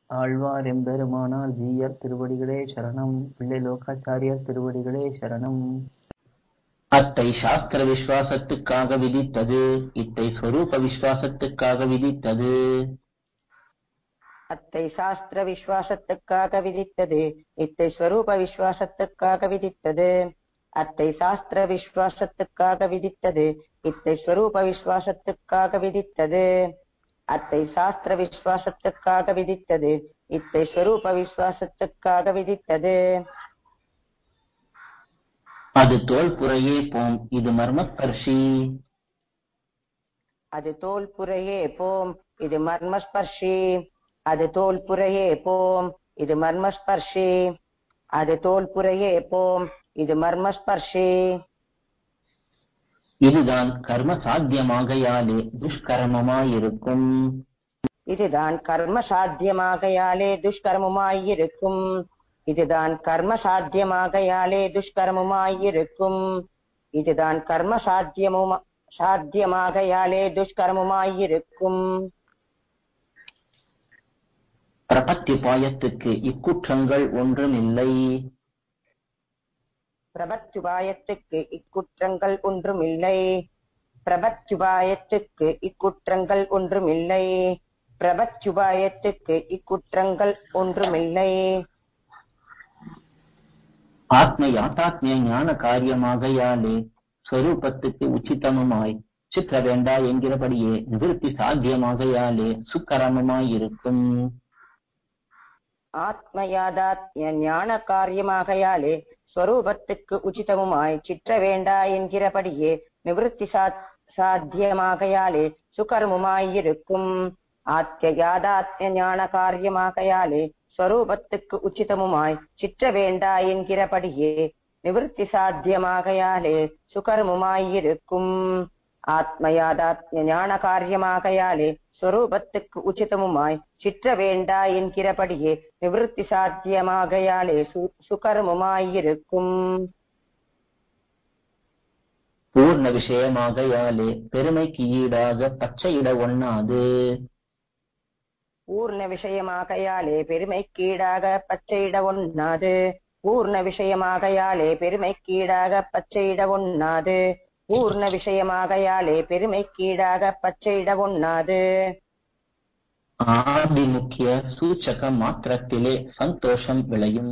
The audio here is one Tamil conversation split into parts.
ஆழ்வார் எம்பெருமானார் ஜீயர் திருவடிகளே சரணம். பிள்ளை லோகாச்சாரியர் திருவடிகளே சரணம். அத்தை சாஸ்திர விசுவாசத்துக்காக விதித்தது, இத்தை ஸ்வரூப விசுவாசத்துக்காக விதித்தது. அத்தை சாஸ்திர விசுவாசத்துக்காக விதித்தது, இத்தை ஸ்வரூப விசுவாசத்துக்காக விதித்தது. அத்தை சாஸ்திர விசுவாசத்துக்காக விதித்தது, இத்தை ஸ்வரூப விசுவாசத்துக்காக விதித்தது. அத்தை சாஸ்திர விசுவாசத்துக்காக விதித்தது, இத்தை ஸ்வரூப விசுவாசத்துக்காக விதித்தது. அது தோல் புறையே போம், இது மர்மஸ்பர்ஷி. அது தோல் புறையே போம், இது மர்மஸ்பர்ஷி. அது தோல் புறையே போம், இது மர்மஸ்பர்ஷி. அது தோல் புறையே போம், இது மர்மஸ்பர்ஷி. இதுதான் கர்ம சாத்தியமாகையாலே துஷ்கர்மமாயிருக்கும். இதுதான் கர்ம சாத்தியமாகையாலே துஷ்கர்மமாயிருக்கும். இதுதான் கர்ம சாத்தியமாகையாலே துஷ்கர்மமாயிருக்கும். இதுதான் கர்ம சாத்தியமாகையாலே துஷ்கர்மமாயிருக்கும். பிரபத்தியுபாயத்துக்கு இக்குற்றங்கள் ஒன்றுமில்லை. பிரபத்யுபாயத்துக்கு இக்குற்றங்கள் ஒன்றுமில்லை. பிரபத்யுபாயத்துக்கு இக்குற்றங்கள் ஒன்றுமில்லை. பிரபத்யுபாயத்துக்கு இக்குற்றங்கள் ஒன்றுமில்லை. ஆத்ம யாத்தாத்மிய ஞான காரியமாகையாலே ஸ்வரூபத்துக்கு உச்சிதமுமாய் சித்திர வேண்டா என்கிறபடியே நிவர்த்தி சாத்தியமாகையாலே சுக்கரமமாயிருக்கும். ஆத்ம யாதாத்மிய ஞான காரியமாகையாலே ஸ்வரூபத்துக்கு உச்சிதமுமாய் சிற்ற வேண்டா என்கிறபடியே நிவர்த்தி சாத்தியமாகையாலே சுகர்முமாயிருக்கும். ஆத்ய யாதாத்மிய ஞான காரியமாகையாலே ஸ்வரூபத்துக்கு உச்சிதமுமாய் சிற்ற வேண்டா என்கிறபடியே நிவர்த்தி சாத்தியமாகையாலே சுகர்முமாயிருக்கும். ஆத்ம யாதாத்மிய ஞான காரியமாகையாலே ஸ்வரூபத்துக்கு உச்சிதமுமாய் சிற்ற வேண்டா என்கிறபடியே நிவர்த்தி சாத்தியமாகையாலே சுகர்முமாயிருக்கும். பூர்ண விஷயமாகையாலே பெருமைக்கு ஈடாக பச்சையிட ஒண்ணாது. பூர்ண விஷயமாகையாலே பெருமைக்கீடாக பச்சையிட ஒண்ணாது. பூர்ண விஷயமாகையாலே பெருமைக்கீடாக பச்சையிட ஒண்ணாது. பூர்ண விஷயமாகையாலே பெருமைக்கீடாக பச்சையிட ஒண்ணாது. ஆதிமுக்கிய சூச்சக மாத்திரத்திலே சந்தோஷம் விளையும்.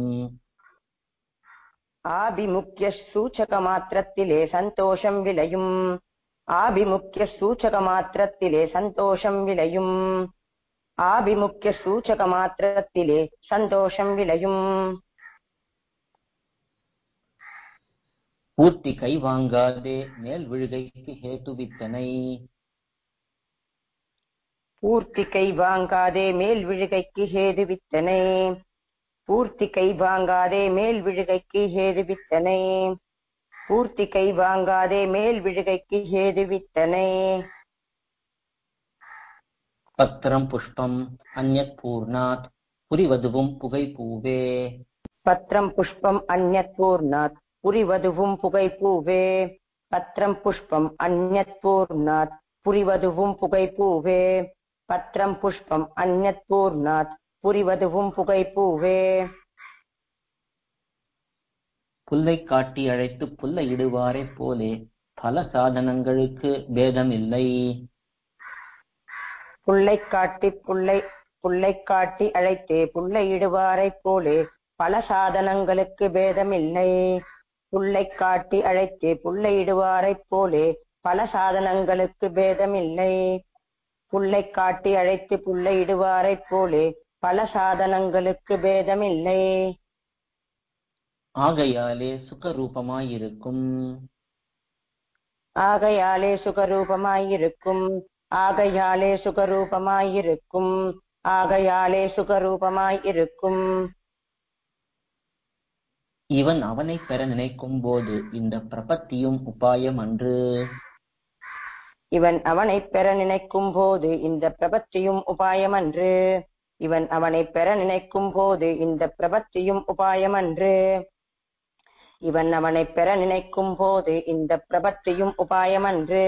ஆபிமுக்கிய சூச்சக மாத்திரத்திலே சந்தோஷம் விளையும். ஆபிமுக்கிய சூச்சக மாத்திரத்திலே சந்தோஷம் விளையும். ஆபிமுக்கிய சூச்சக மாத்திரத்திலே சந்தோஷம் விளையும். பூர்த்தி கை வாங்காதே மேல் விழுகைக்கு ஹேதுவித்தனை. பூர்த்தி கை வாங்காதே மேல் விழுகைக்கு ஹேதுவித்தனை. பூர்த்தி கை வாங்காதே மேல் விழுகைக்கு ஹேதுவித்தனை. பூர்த்தி கை வாங்காதே மேல் விழுகைக்கு ஹேதுவித்தனை. பத்திரம் புஷ்பம் அந்யத் பூர்ணாத் புரிவதுவும் புகை பூவே. பத்திரம் புஷ்பம் அந்யத் பூர்ணாத் புரிவதுவும் புகை பூவே. பத்திரம் புஷ்பம் அந்யத் பூர்ணாத் புரிவதுவும் புகை பூவே. பத்திரம் புஷ்பம் அந்யத் பூர்ணாத் புரிவதுவும் புகை பூவே. புல்லை காட்டி அழைத்து புல்லை இடுவாரை போலே பல சாதனங்களுக்கு பேதம் இல்லை. புல்லை காட்டி அழைத்தே புல்லை இடுவாரை போலே பல சாதனங்களுக்கு பேதமில்லை. புல்லை காட்டி அழைத்தே புல்லை இடுவாரை போலே பல சாதனங்களுக்கு பேதமில்லை. புல்லை காட்டி அழைத்து புல்லை இடுவாரை போலே பல சாதனங்களுக்கு பேதமில்லை. ஆகையாலே சுகரூபமாயிருக்கும். ஆகையாலே சுகரூபமாயிருக்கும். ஆகையாலே சுகரூபமாயிருக்கும். ஆகையாலே சுகரூபமாயிருக்கும். இவன் அவனை பெற நினைக்கும் போது இந்த பிரபத்தியும் உபாயம் அன்று. இவன் அவனை பெற நினைக்கும் போது இந்த பிரபத்தியும் உபாயம் அன்று. இவன் அவனை பெற நினைக்கும் போது இந்த பிரபத்தியும் உபாயம் அன்று. இவன் அவனை பெற நினைக்கும் போது இந்த பிரபத்தியும் உபாயம் அன்று.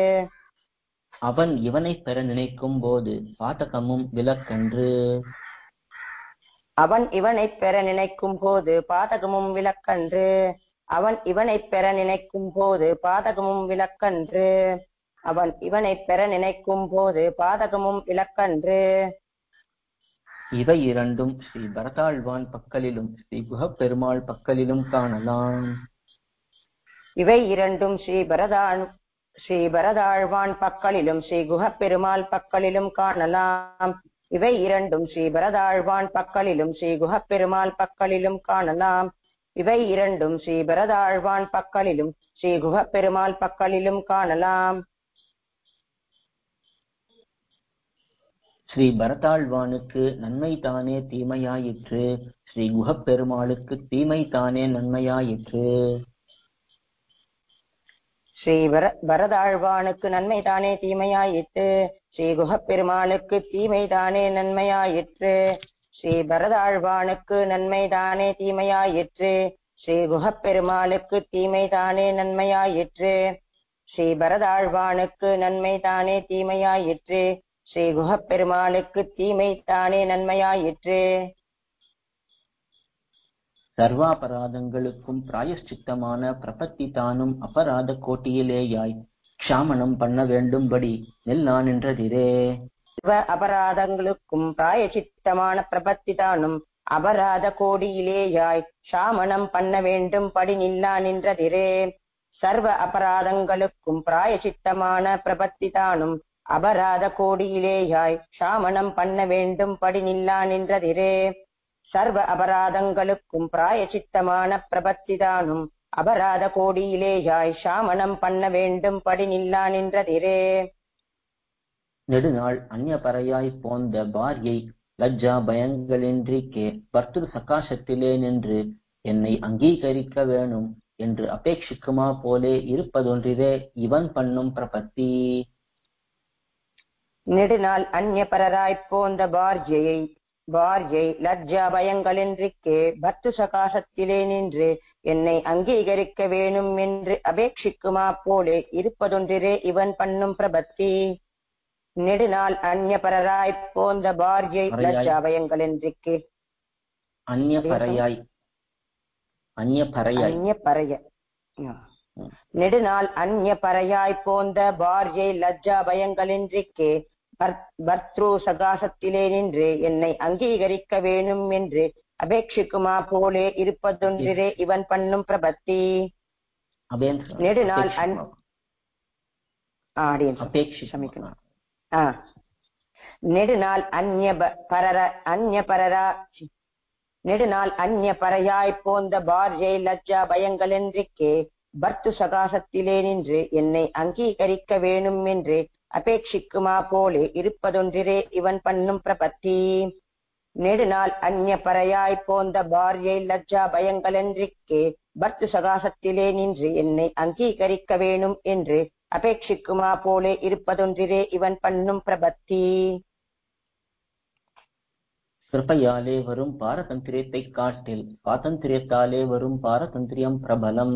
அவன் இவனை பெற நினைக்கும் போது பாதகமும் விலக்கன்று. அவன் இவனைப் பெற நினைக்கும் போது பாதகமும் விலக்கன்று. அவன் இவனைப் பெற நினைக்கும் போது பாதகமும் விலக்கன்று. அவன் இவனைப் பெற நினைக்கும் போது பாதகமும் விலக்கன்று. இவை இரண்டும் ஸ்ரீ பரதாழ்வான் பக்கலிலும் ஸ்ரீ குஹப்பெருமாள் பக்கலிலும் காணலாம். இவை இரண்டும் ஸ்ரீ பரதாழ்வான் பக்கலிலும் ஸ்ரீ குஹப்பெருமாள் பக்கலிலும் காணலாம். இவை இரண்டும் ஸ்ரீ பரதாழ்வான் பக்கலிலும் ஸ்ரீ குஹப்பெருமாள் பக்கலிலும் காணலாம். இவை இரண்டும் ஸ்ரீ பரதாழ்வான் பக்கலிலும் ஸ்ரீ குஹப்பெருமாள் பக்கலிலும் காணலாம். ஸ்ரீ பரதாழ்வானுக்கு நன்மை தானே தீமையாயிற்று, ஸ்ரீ குஹப்பெருமாளுக்கு தீமை தானே நன்மையாயிற்று. ஸ்ரீ பரதாழ்வானுக்கு நன்மை தானே தீமையாயிற்று, ஸ்ரீ குஹப்பெருமாளுக்கு தீமை தானே நன்மையாயிற்று. ஸ்ரீ பரதாழ்வானுக்கு நன்மை தானே தீமையாயிற்று, ஸ்ரீ குஹப்பெருமாளுக்கு தீமை தானே நன்மையாயிற்று. ஸ்ரீ பரதாழ்வானுக்கு நன்மை தானே தீமையாயிற்று, ஸ்ரீ குஹப்பெருமாளுக்கு தீமை தானே நன்மையாயிற்று. சர்வாபராதங்களுக்கும் பிராயஷ்சித்தமான பிரபத்தி தானும் அபராத கோட்டியிலேயாய் க்ஷாமனம் பண்ண வேண்டும்படி நெல்லா நின்றதிரே. சர்வ அபராதங்களுக்கும் பிராயச்சித்தமான பிரபத்தி தானும் அபராத கோடியிலேயாய் ஷாமனம் பண்ண வேண்டும் படி நில்லா நின்றதிரே. சர்வ அபராதங்களுக்கும் பிராயச்சித்தமான பிரபத்தி தானும் அபராத கோடியிலேயாய் ஷாமனம் பண்ண வேண்டும் படி நில்லா நின்றதிரே. சர்வ அபராதங்களுக்கும் பிராயச்சித்தமான பிரபத்தி தானும் அபராத கோடியிலேயாய் ஷாமனம் பண்ண வேண்டும் படி நில்லா நின்றதிரே. நெடுநாள் அந்நியபரையாய் போந்த பாரியை லஜ்ஜா பயங்களின்றிக்கே பர்திரு சகாசத்திலே நின்று என்னை அங்கீகரிக்க வேணும் என்று அபேட்சிக்குமா போலே இருப்பதொன்றிலே இவன் பண்ணும் பிரபத்தி. நெடுநாள் அந்நியபரராய்ப் போந்த பார்ஜை லஜ்ஜா பயங்களின்றிக்கே பர்த்து சகாசத்திலே நின்று என்னை அங்கீகரிக்க வேணும் என்று அபேட்சிக்குமா போலே இருப்பதொன்றிலே இவன் பண்ணும் பிரபத்தி. நெடுநாள் அந்நியபரராய்ப் போந்த பார்ஜை லஜ்ஜா பயங்களின்றிக்கே நெடுநாள் அந்நியபரையாய் போந்த பார்ஜை லஜ்ஜா பயங்களின்றிக்கே பர்த்ரு சகாசத்திலே நின்று என்னை அங்கீகரிக்க வேணும் என்று அபேட்சிக்குமா போலே இருப்பதொன்றிலே இவன் பண்ணும் பிரபத்தி. நெடுநாள் நெடுநாள் அந்நியபரையாய் போந்த பார்ஜை லஜ்ஜா பயங்களின்றிக்கே பர்த்து சகாசத்திலே நின்று என்னை அங்கீகரிக்க வேணும் என்று அபேட்சிக்குமா போலே இருப்பதொன்றிலே இவன் பண்ணும் பிரபத்தி. நெடுநாள் அந்நியபரையாய் போந்த பார்ஜை லஜ்ஜா பயங்களின்றிக்கே பர்த்து சகாசத்திலே நின்று என்னை அங்கீகரிக்க வேணும் என்று அபேட்சிக்குமா போலே இருப்பதொன்றிலே இவன் பண்ணும் பிரபத்தி. கிருபையாலே வரும் பாரதந்திரியத்தை காட்டில் சுவாதந்திரியத்தாலே வரும் பாரதந்திரியம் பிரபலம்.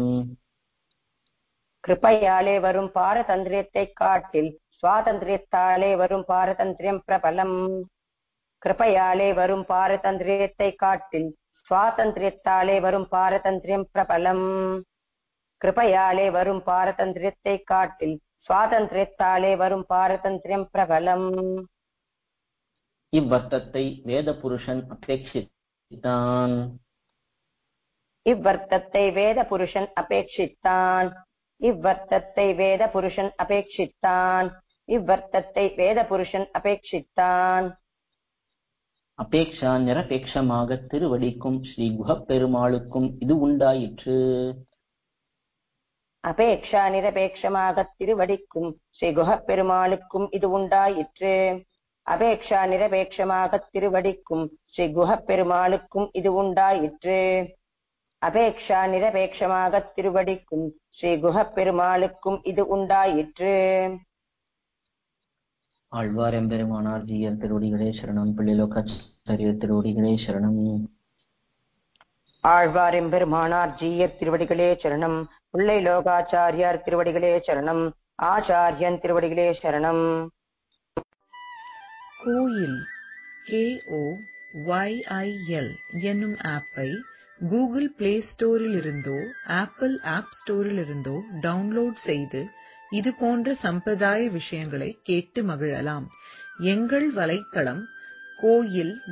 கிருபையாலே வரும் பாரதந்திரியத்தை காட்டில் சுவாதந்திரியத்தாலே வரும் பாரதந்திரியம் பிரபலம். கிருபையாலே வரும் பாரதந்திரியத்தை காட்டில் சுவாதந்திரியத்தாலே வரும் பாரதந்திரியம் பிரபலம். கிருபையாலே வரும் பாரதந்திரியத்தை காட்டில் சுவாதந்திரியத்தாலே வரும் பாரதந்திரியம் பிரபலம். இவ்வர்த்தத்தை வேத புருஷன் அபேட்சித்தான். இவ்வர்த்தத்தை வேத புருஷன் அபேட்சித்தான். இவ்வர்த்தத்தை வேத புருஷன் அபேட்சித்தான். இவ்வர்த்தத்தை வேத புருஷன் அபேட்சித்தான். அபேக்ஷா நிரபேட்சமாக திருவடிக்கும் ஸ்ரீ குஹப்பெருமாளுக்கும் இது உண்டாயிற்று. அபேக்ஷா நிரபேட்சமாக திருவடிக்கும் ஸ்ரீ குஹப்பெருமாளுக்கும் இது உண்டாயிற்று. அபேக்ஷா நிரபேட்சமாக திருவடிக்கும் ஸ்ரீ குஹப்பெருமாளுக்கும் இது உண்டாயிற்று. அபேக்ஷா நிரபேட்சமாக திருவடிக்கும் ஸ்ரீ குஹப்பெருமாளுக்கும் இது உண்டாயிற்று. ஆழ்வார் எம்பெருமானார் ஜீயர் திருவடிகளே சரணம். பிள்ளைலோகாச்சாரியர் திருவடிகளே சரணம். ஆழ்வார் எம்பெருமானார் ஜீயர் திருவடிகளே சரணம். பிள்ளை லோகாச்சாரியார் திருவடிகளே சரணம். ஆச்சாரியன் திருவடிகளே சரணம். கோயில் KOIL YIL என்னும் ஆப்பை கூகுள் பிளே ஸ்டோரிலிருந்தோ ஆப்பிள் ஆப் ஸ்டோரிலிருந்தோ டவுன்லோட் செய்து இது போன்ற சம்பிரதாய விஷயங்களை கேட்டு மகிழலாம். எங்கள் வலைத்தளம்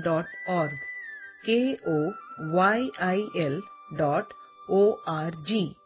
koyil.org KOYIL.org